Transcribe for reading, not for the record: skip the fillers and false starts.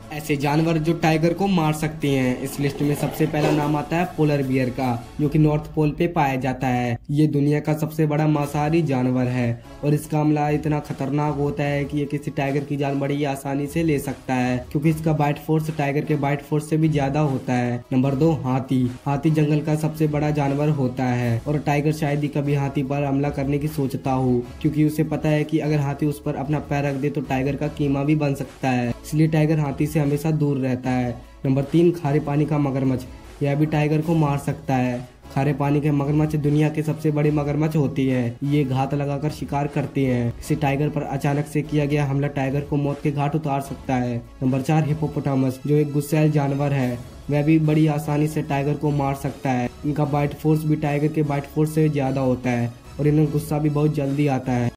ऐसे जानवर जो टाइगर को मार सकते हैं, इस लिस्ट में सबसे पहला नाम आता है पोलर बियर का, जो कि नॉर्थ पोल पे पाया जाता है। ये दुनिया का सबसे बड़ा मांसाहारी जानवर है और इसका हमला इतना खतरनाक होता है कि ये किसी टाइगर की जान बड़ी आसानी से ले सकता है, क्योंकि इसका बाइट फोर्स टाइगर के बाइट फोर्स से भी ज्यादा होता है। नंबर 2, हाथी। हाथी जंगल का सबसे बड़ा जानवर होता है और टाइगर शायद ही कभी हाथी पर हमला करने की सोचता हो, क्योंकि उसे पता है कि अगर हाथी उस पर अपना पैर रख दे तो टाइगर का कीमा भी बन सकता है, इसलिए टाइगर हाथी से हमेशा दूर रहता है। नंबर 3, खारे पानी का मगरमच्छ। यह भी टाइगर को मार सकता है। खारे पानी के मगरमच्छ दुनिया के सबसे बड़े मगरमच्छ होती है। ये घात लगाकर शिकार करते हैं। इसे टाइगर पर अचानक से किया गया हमला टाइगर को मौत के घाट उतार सकता है। नंबर 4, हिप्पोपोटामस, जो एक गुस्सैल जानवर है। वह भी बड़ी आसानी से टाइगर को मार सकता है। इनका बाइट फोर्स भी टाइगर के बाइट फोर्स से ज्यादा होता है और इन्हें गुस्सा भी बहुत जल्दी आता है।